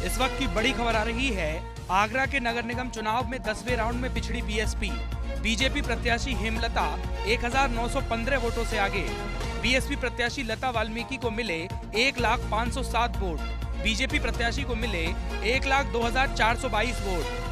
इस वक्त की बड़ी खबर आ रही है। आगरा के नगर निगम चुनाव में 10वें राउंड में पिछड़ी बीएसपी। बीजेपी प्रत्याशी हेमलता 1915 वोटों से आगे। बीएसपी प्रत्याशी लता वाल्मीकि को मिले 1,05,7 वोट। बीजेपी प्रत्याशी को मिले 1,02,422 वोट।